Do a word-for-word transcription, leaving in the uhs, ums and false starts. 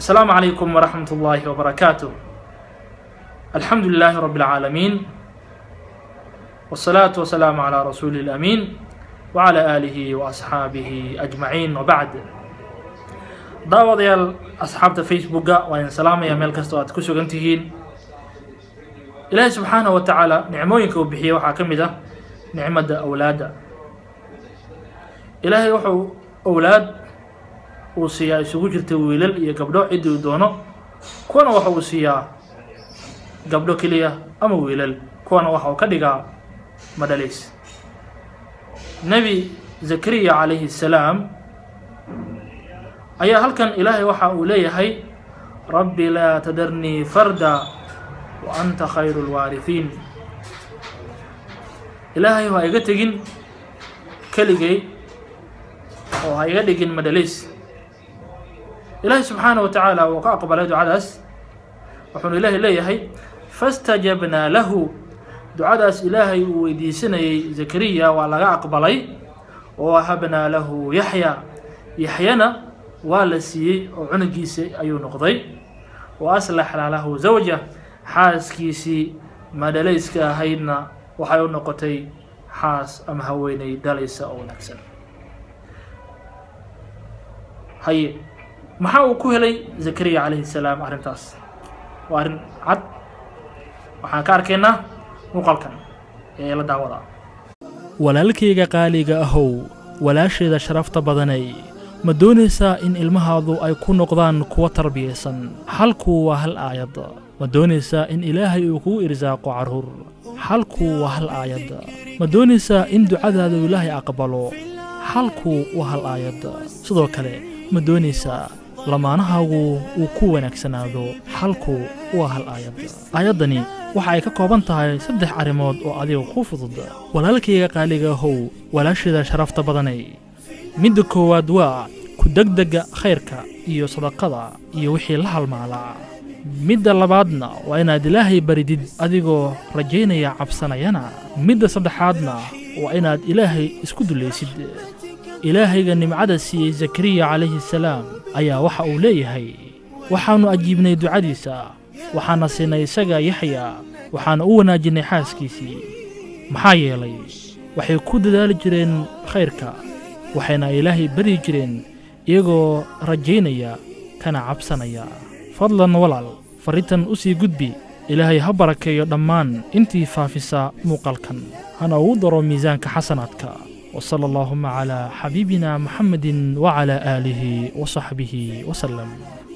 السلام عليكم ورحمة الله وبركاته. الحمد لله رب العالمين، والصلاة والسلام على رسول الأمين وعلى آله وأصحابه أجمعين، وبعد. داوديال أصحاب فيسبوك وإن سلام يا ميل كستو أتكسو جنتهين. إلهي سبحانه وتعالى نعموينك وبحيه وحاكمده نعمة أولاد. إلهي وحو أولاد وسيا isugu jirtay wiilal iyo gabdho cidii doono, kuwana waxa uu siiyaa gabdho kaliya ama wiilal, kuwana waxa uu ka dhigaa madalays. Nabi Zakariya alayhi salaam ayaa halkan Ilaahay waxa uu leeyahay rabbi la tadarni farda wa anta khayrul warithin. Ilaahay waa iga tagin kaligay oo ha iga dhigin madalays. إلهي سبحانه وتعالى وقاقبل دعاء وحن إلهي إلهي فاستجبنا له دعاء إلهي ويديسني زكريا وعلى أقبلي ووهبنا له يحيى يحينا والسي وعنقيسي أي نقضي وأصلح له زوجة حاسكيسي مدليسك هينا وحيو نقطي حاس أم هويني دليس أو نكسل. هاي maxaa uu ku helay Zakariya alayhi salaam arintaas? waa arin cad, waxaan ka arkaynaa muuqaalkan ee la daawada. walaalkayga qaaliga ahow, walaasheeda sharafta badanay, ma doonaysaa in ilmahaadu ay ku noqdaan kuwa tarbiyaysan? halku waa hal aayad. ma doonaysaa in Ilaahay uu kugu irsaaqo caruur? halku waa hal aayad. ma doonaysaa in ducadaada Ilaahay aqbalo? halku waa hal aayad. sidoo kale ma doonaysaa lamaanahaagu uu ku wanaagsanaado? halku waa hal aayad. aayaddani waxa ay ka kooban tahay saddex arrimood oo adiga ku fudud. walaalkayga qaaliga ahow, walaasheeda sharafta badanay, midda koowaad waa ku degdega khayrka iyo sadaqada iyo wixii la halmaalaa. midda labaadna waa inaad Ilaahay baridid adigoo rajaynaya cabsanayana. midda saddexaadna waa inaad Ilaahay isku dulaysid. ilaahayga nimcada siiyey Zakariya alayhi salaam ayaa waxa uu leeyahay waxaanu ajiibnay ducadiisa, waxaana siinay isaga Yaxya, waxaana u wanaajinay xaaskiisii. maxaa yeelay waxay ku dadaali jireen khayrka, waxayna Ilaahay bari jireen iyagoo rajaynaya kana cabsanaya. fadlan walaal, fariintan u sii gudbi. Ilaahay ha barakeeyo dhammaan intii faafisa muuqaalkan, hana ugu daro miisaanka xasanaadka. وصلى اللهم على حبيبنا محمد وعلى آله وصحبه وسلم.